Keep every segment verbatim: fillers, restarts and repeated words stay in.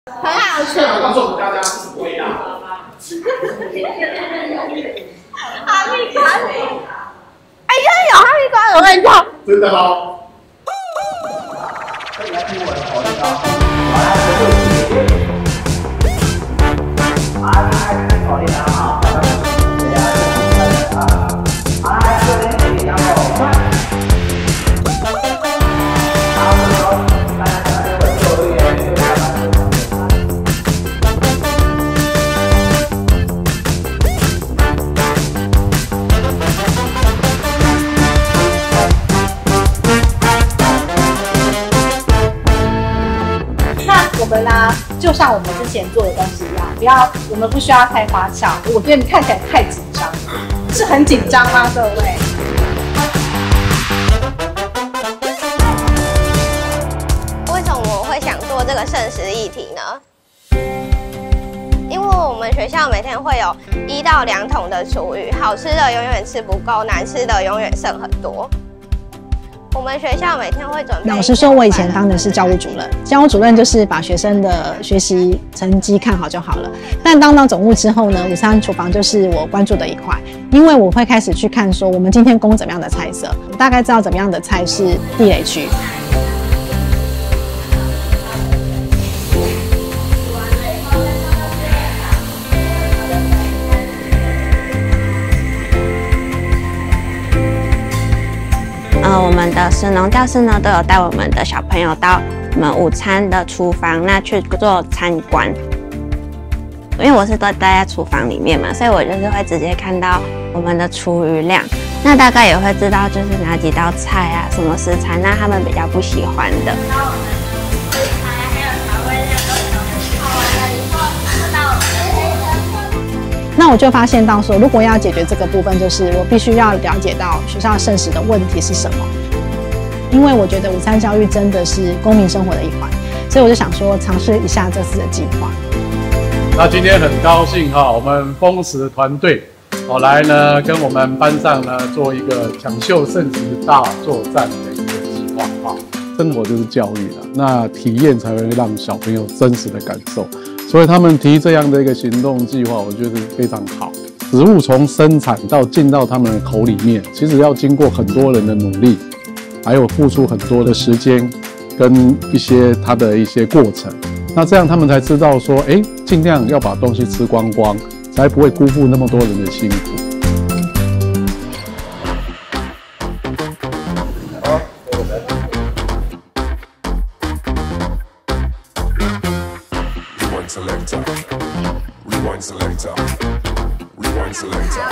很好吃。 告诉我们大家是味道。 哈密瓜，哎，真的有哈密瓜的味道。 真的吗？ 我们呢，就像我们之前做的东西一样，不要，我们不需要太花俏。我觉得你看起来太紧张，是很紧张吗，各位？ 为什么我会想做这个剩食议题呢？因为我们学校每天会有一到两桶的厨余，好吃的永远吃不够，难吃的永远剩很多。我们学校每天会准备。 老实说，我以前当的是教务主任，教务主任就是把学生的学习成绩看好就好了。但当到总务之后呢，午餐厨房就是我关注的一块，因为我会开始去看说我们今天供怎么样的菜色，我大概知道怎么样的菜是地雷区。 呃，我们的食农教室呢，都有带我们的小朋友到我们午餐的厨房那去做参观。因为我是都待在厨房里面嘛，所以我就是会直接看到我们的厨余量，那大概也会知道就是哪几道菜啊，什么食材，那他们比较不喜欢的。 那我就发现到说，如果要解决这个部分，就是我必须要了解到学校剩食的问题是什么。因为我觉得午餐教育真的是公民生活的一环，所以我就想说尝试一下这次的计划。 那今天很高兴哈，我们丰食团队哦来呢跟我们班上呢做一个抢秀剩食大作战的一个计划哈。生活就是教育了，那体验才会让小朋友真实的感受。所以他们提这样的一个行动计划，我觉得非常好。食物从生产到进到他们的口里面，其实要经过很多人的努力，还有付出很多的时间跟一些他的一些过程。那这样他们才知道说，哎，尽量要把东西吃光光，才不会辜负那么多人的辛苦。 Selector, rewind selector, rewind selector.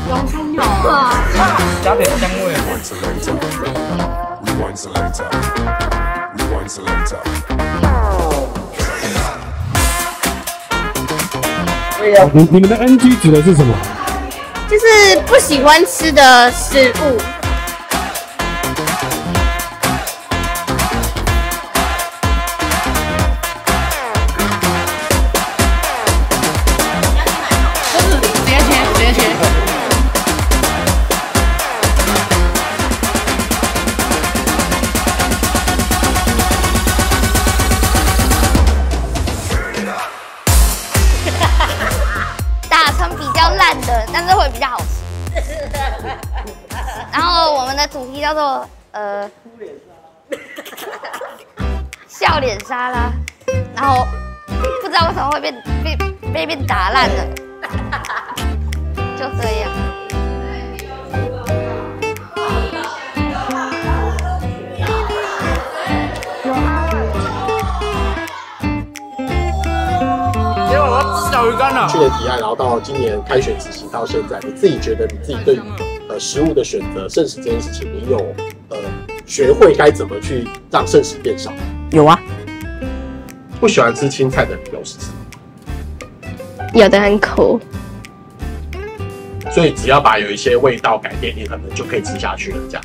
加点香味。 Rewind selector, rewind selector, rewind selector. 你你们的 N G 指的是什么？ 就是不喜欢吃的食物。打成比较烂的，但是会比较好吃。然后我们的主题叫做呃笑脸沙拉，然后不知道为什么会被被被被打烂了，就这样。 小鱼干啊！ 去年提案，然后到今年开学执行到现在，你自己觉得你自己对于呃食物的选择、剩食这件事情，你有呃学会该怎么去让剩食变少？ 有啊。 不喜欢吃青菜的理由是什么？ 有的很苦， 所以只要把有一些味道改变，你可能就可以吃下去了。这样，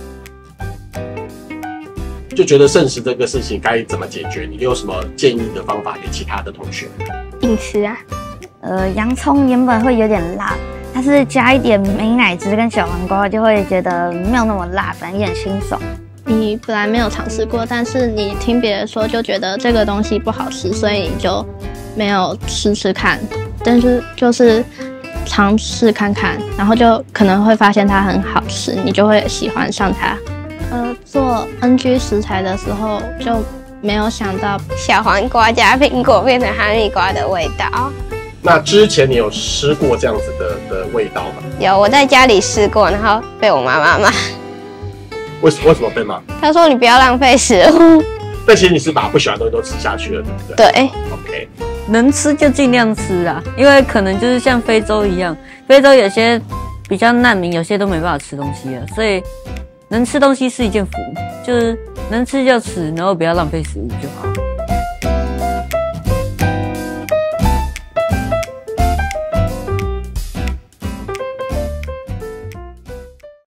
就觉得剩食这个事情该怎么解决？你有什么建议的方法给其他的同学？ 硬吃啊，呃，洋葱原本会有点辣，但是加一点美乃滋跟小黄瓜就会觉得没有那么辣，反正有点清爽。 你本来没有尝试过，但是你听别人说就觉得这个东西不好吃，所以你就没有试试看。但是就是尝试看看，然后就可能会发现它很好吃，你就会喜欢上它。呃，做 N G 食材的时候就没有想到小黄瓜加苹果变成哈密瓜的味道。 那之前你有吃过这样子的的味道吗？ 有，我在家里试过，然后被我妈妈骂。 为什为什么被骂？ 她说你不要浪费食物。 但其实你是把不喜欢的东西都吃下去了，对不对？ 对。 OK。 能吃就尽量吃啊，因为可能就是像非洲一样，非洲有些比较难民，有些都没办法吃东西了，所以能吃东西是一件福，就是能吃就吃，然后不要浪费食物就好。